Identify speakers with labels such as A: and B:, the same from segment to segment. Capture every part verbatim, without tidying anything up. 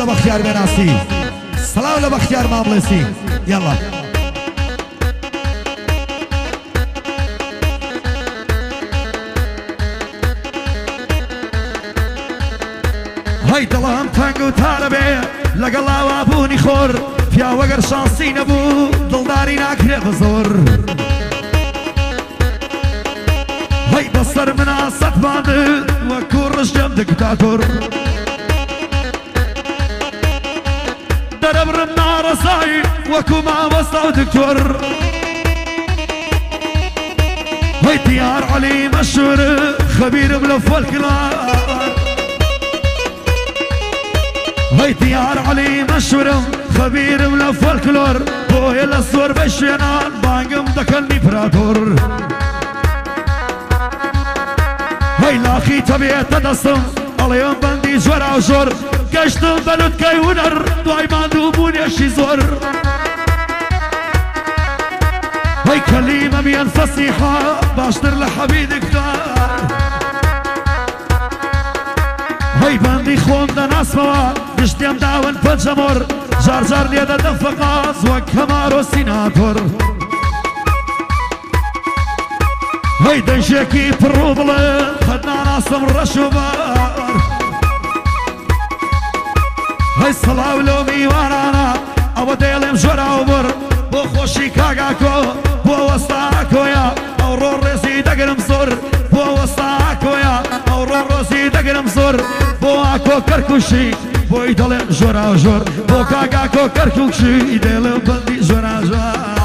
A: لبختيار بناسي سلام لبختيار ماملسي يلا هاي دلهم تنگو تاربه لقلا وابوني خور فيا وقر شانسي نبو دلداري ناكره بزور هاي بصر منا ستباند وكور رجم دكتاتور درب رمنا رساي وكو ما وصلوا دكتور هاي ديار علي مشهور خبير بلف الكلام هاي ديار علي مشهور خبير من الفولكلور بوي الاسور بشينان بانقم دكني براتور هاي لاخي تبيه تدسم اليوم بندي جورا وجور كشتم بلد كي ونر دواي ما دوبوني اشي زور هاي كلمة بين فصيحة باشتر لحبيدك دار هاي بندي خون دا ناس موا دشتيم داون بجمور جار جار ليدا دفقاز وكمارو سيناتور هاي دنشيكي بروبل خدنا ناسم رشوبار هاي صلاو لومي وارانا او ديلم جورا وبر بو خوشي كاغاكو بو وستاكو يا او رو رسي دقرم صور بو وستاكو يا او رو رسي دقرم صور بو اكو كركوشي بوي دلم جورا جور بو كاغاكو كركوشي دلم بندي جورا جور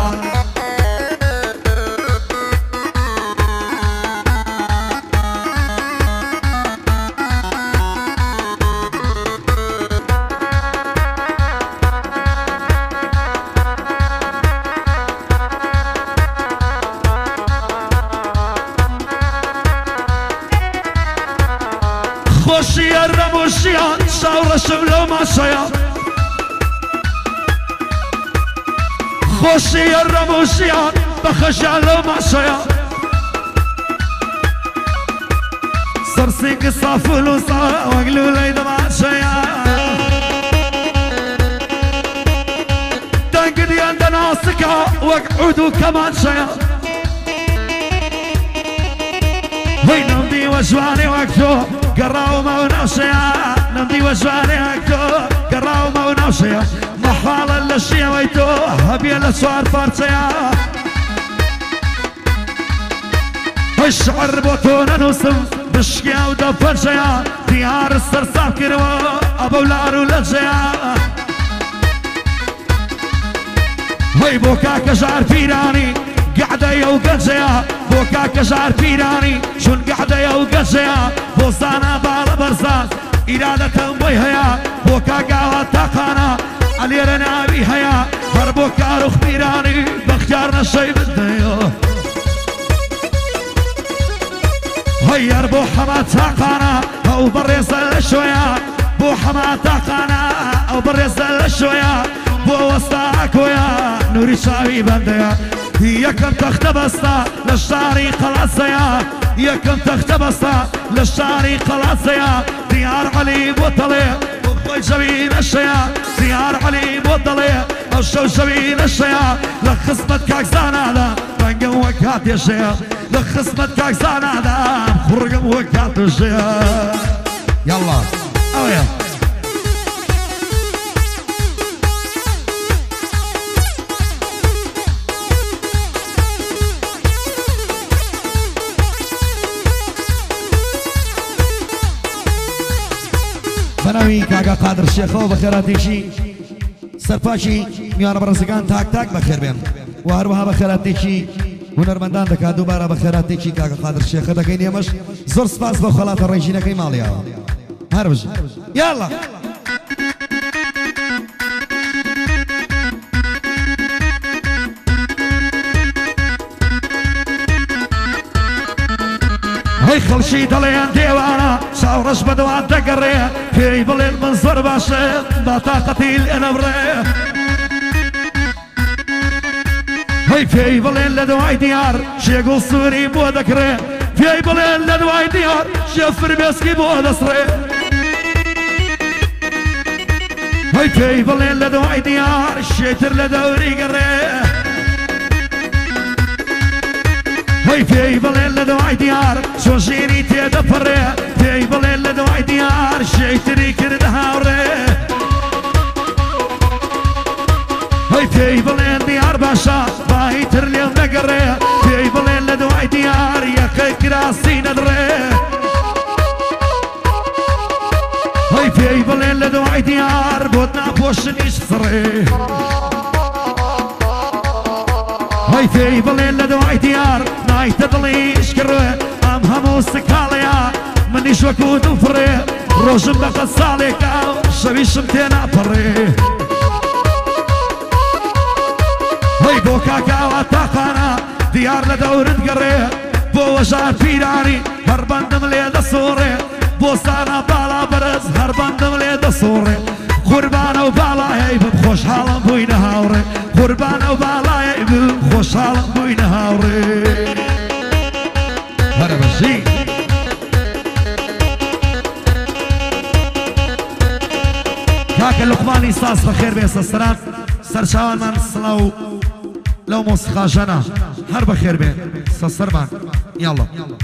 A: خوشي الرموشيان شاور شملو ما شيا خوشي الرموشيان بخشالو ما شيا سرسيك صافلو صا وقلو ليد ما شيا تنقدي عند ناسكا وقعودو كمان شيا وين نمضي وجواني وقتو قراو ما ونوشيا نمضي وجواني وقتو قراو ما ونوشيا محال اللشيا ويتو هبيا لسوار فارسيا الشعر بوتونا نوسم بشكيا ودفن شيا ديار السرساب كروا ابو لارو لجيا هاي بوكا كجار فيراني قعدة يوقجيا بوكا كجار فيراني شون قعدة يوقجيا بوزانا بالا برزان إرادة بيهيا بوكا قاوة تاقانا علي رنابي هيا هر بوكا روخ فيراني بختارنا شي بديو هيا بو حما تاقانا او بريز الشويا بو حما تاقانا او بريز الشويا بو وسطاكويا نوري شاوي بنديا يكم تختبستا للشاري خلاصيا يكم تختبستا للشاري خلاصيا ديار علي بوطلي وخوي جبين الشيا ديار علي بوطلي الشو جبين الشيا لخصمت كاكزان هذا بنقم وكات يا شيا لخصمت كاكزان هذا خرقم وكات الشيا يلا اويا بناوي كاغا قادر الشيخ وبخيراتيشي سرفاشي ميانا برزقان تاك تاك بخير بين وهروها بخيراتيشي هنرمندان دكا دوباره بخيراتيشي كاغا قادر الشيخ دكاين يمش زور سباس بخلات الريجينا كي ماليا هربج يلا هاي خلشي دليان ديوانا شاورش بدوان تقريه في بلين منظر باشا بطاقتي الانبريه هاي في بلين لدواي ديار شيقو سوري بو ذكريه في بلين لدواي ديار شفر بيسكي بو دسريه هاي في بلين لدوعي ديار الشتر لدوري قريه هاي في بلين لدوعي ديار شوشيني تدفره في بلين لدوعي ديار الشتري كردها وريه هاي في بلين ديار باشا باهي ترلي ونقريه في بلين لدوعي ديار يا كي كراسي ندريه هاي في بلين لدوعي ديار بودنا بوشنيش صريه هاي في بلين لدوعي ديار ناي تدليش كروه ام همو سكاليا منيش وكود وفريه روشم بقى صاليك او شبيش متينا فريه هاي بوكا كاوا تاقانا ديار لدور تقريه بو وجار فيراني هربان دملي دصوري بوستانا بالا برز هربان دملي دصوري قربانا وبالا هيب بخوش حالا بوين هاوري قربانا وبالا هيب بخوش حالا بوين هاوري هذا بشي كاك اللقماني ساس بخير بيس السلام سرشاوان من الصلاو لو موسيقى جنا هر بخير بيه سرمان يلا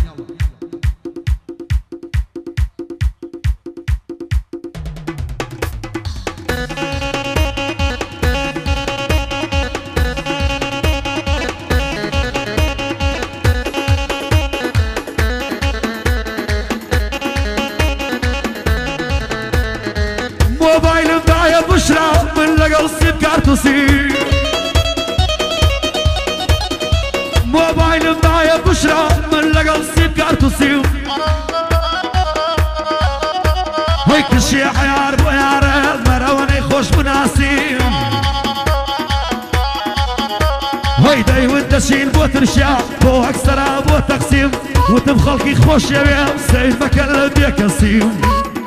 A: موبايل معايا بشرى من لقى سيم كارتوسي موبايل معايا بشرى من لقى سيم كارتوسي هيك الشي حيار بويار مروني خوش مناسي هيداي والدشين بو ترشا بو اكسرا بو تقسيم وتبخلقي خوش يا بيام سيف مكلم يكسيم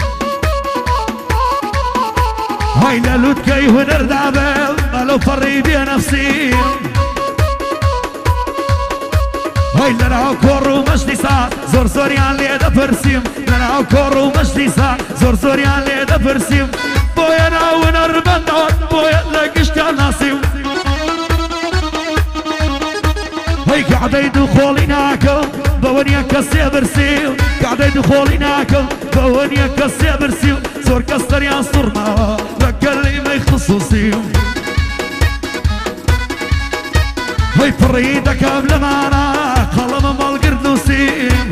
A: هاي لالوت كي ونردابه مالو فري بي نفسي هاي لناو كورو مجلسات زور زوريان ليدا برسيم لناو كورو مجلسات زور زوريان ليدا برسيم بويا ناو نربندان بويا لقش كان ناسيم هاي قاعدة يدخولي ناكم بونيا كسي برسيم قاعدة يدخولي ناكم بونيا كسي برسيم زور كسر يا صرما وقال ما يخصوصيم هاي فريدة كاملة معنا خلم مال قردوسيم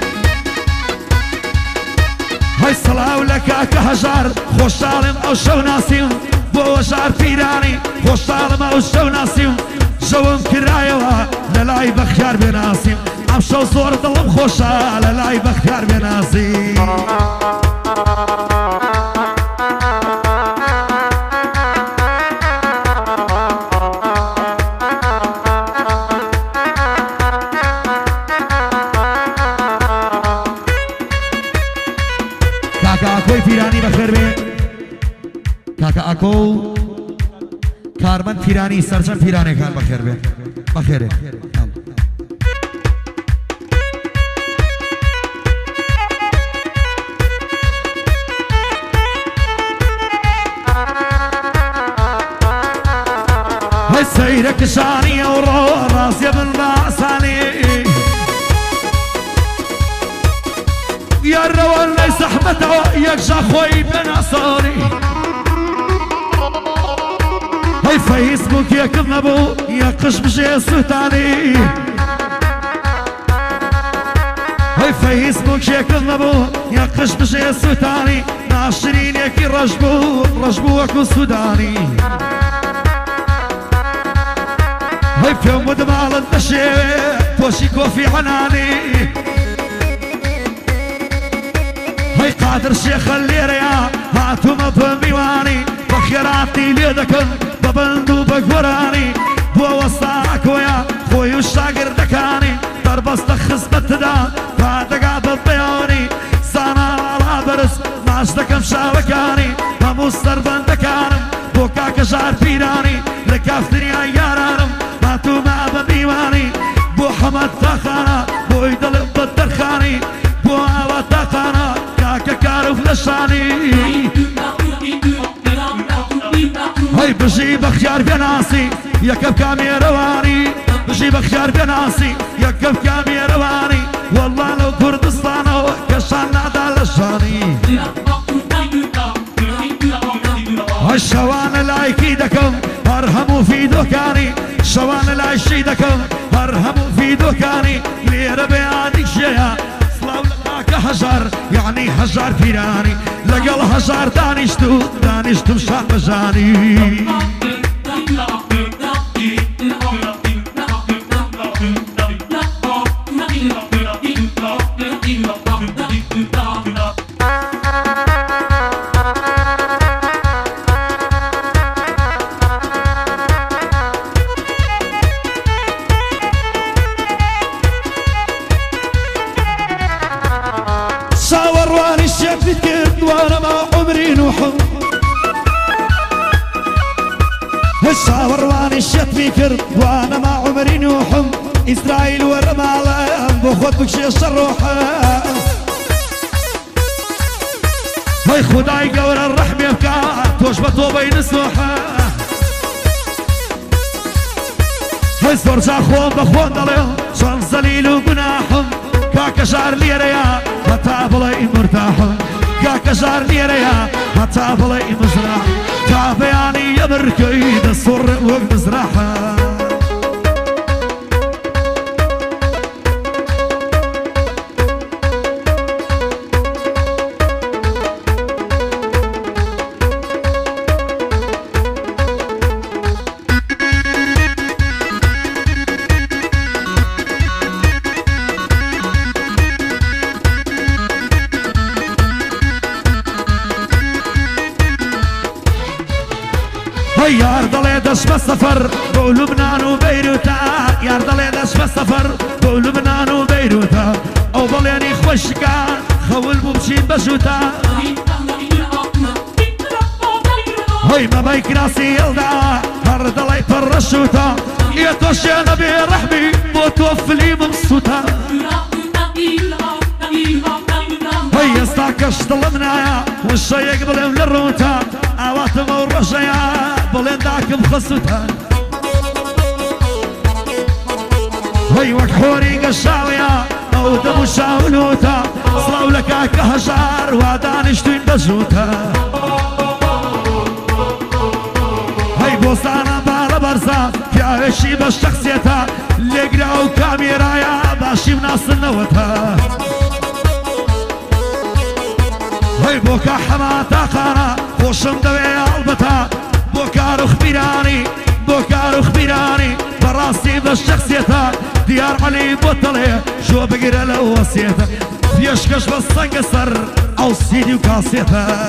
A: هاي صلاة ولك كهجار خوش عالم او شو ناسيم بو جار فيراني خوش عالم او شو ناسيم جوم كرايوها للاي بخيار بناسيم عم شو صور ظلم خوشا للاي بخيار بناسيم كاكا اكوي فيراني بخير بي كاكا اكو كارمن فيراني سرجن فيراني كان بخير بي بخير هاي سيرك شاني ورو راسي بالباساني يا الروان ليس احمته يكشى خوي بنصاري هاي فيسبوك يا كذبو يا قشبش يا سوتاني هاي فيسبوك يا كذبو يا قشبش يا سوتاني ناشرين يا كي رجبو رجبو اكو سوداني هاي في يوم ودمال النشي بوشي كوفي عناني هاي قادر شيخ الليريا هاتو مبميواني بخيراتي ليدكن ببندو بقوراني بو وسطاك ويا خوي الشاقر دكاني ضربس تخصبت دا فاتقع ببيوني سانا على برس ماشتكم شاوكاني هموستر بندكانم بوكاك جار فيراني لكافتني عيارانم هاتو ما بميواني بو حمد تخانا بو يدلق بالدرخاني بو عوات تخانا كاكا كارو فلشاني هاي بجي بخيار بناسي يكب كاميرواني بجي بخيار بناسي يكب كاميرواني والله لو كردستان كشان نادا لشاني الشوان لايكي دكم ارهموا في دكاني شوان لايشي دكم ارهموا في دكاني ليرة بياني شيا صلاو لك هجار يعني هجار فيراني لقل هجار دانشتو دانشتو مشان مجاني فكرت وانا ما عمري نوحم الشاور واني الشت فكرت وانا ما عمري نوحم اسرائيل ورمالة بخوت بكشي الشروحة هاي خداي قور الرحم يبكى توشبطو بين السوحة هاي صورجا خوان بخوان دليل شان زليل وقناحم كاكا شعر ليريا حتى بلاي مرتاحم كاكا شعر ليريا حتى بلاي مزرعة تعبياني يا بركيد الصر وقت مزرعة يار ضلي دش بالسفر بو لبنان وبيروتا يار ضلي دش بالسفر بو لبنان وبيروتا او ضليني خوشكا خول بمشي بشوتا هاي ما بيك راسي يلدع هر ضلي فرشوتا يتوشي نبي رحمي وتوفلي مبسوطا هاي استاكش ضلمنايا والشي يقبل للروتا اواتم ورشيا بلين داكم خصوتا هاي وكحوري قشاويا او دمو شاولوتا صلاو لك كهجار ودانشتوين بجوتا هاي بوستانا بالا برزا كاوشي بالشخصيتا لقراو كاميرايا باشي بناس النوتا هاي بوكا حماتا خانا خوشم دوي البتا بوكارو خبيراني بوكارو خبيراني براسي بالشخصيتا ديار علي بطلي شو بقرا له وصيته يشكش بالصنقصر او سيدي وكاسيته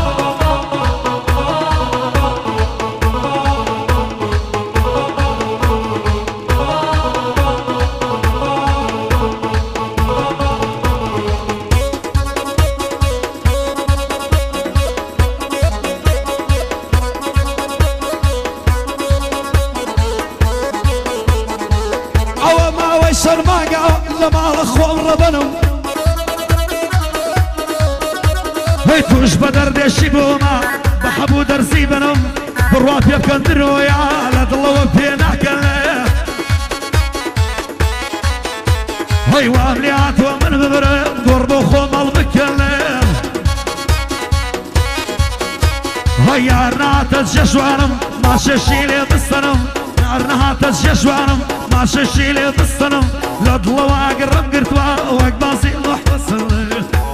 A: شرماقة لما الأخوان ربنم هيتوش بدر ديشي بوما بحبو درسي بنم بالرواب يبكن درويا لا ضلوا وفينا كله هاي وامليات ومن ببرم قربو خوم المكلم هاي يارنا تجشوانم ما ششيلي بالسنم يارنا تجشوانم ما ششيلي بالسنم لا ضلوا قرب قرتوا وقباسي محفصل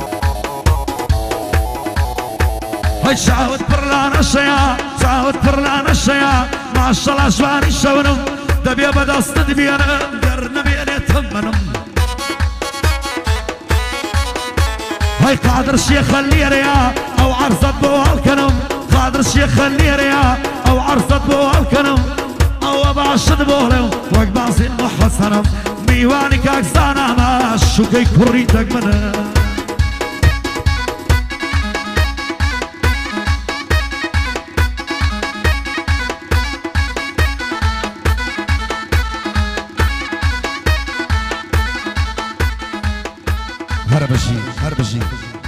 A: هاي شاوت برلان الشيا شاوت برلان الشيا ما شاء الله شواني شونم دبي بدا استدبي انا درنا بيني تمنم هاي قادر الشيخ الليريا او عرصة بو الكنم قادر الشيخ الليريا او عرصة بو الكنم او باشد بولم وقباسي محفصنم ميواني كاكسانا ما شوكي كوريتك منه هربشي هربشي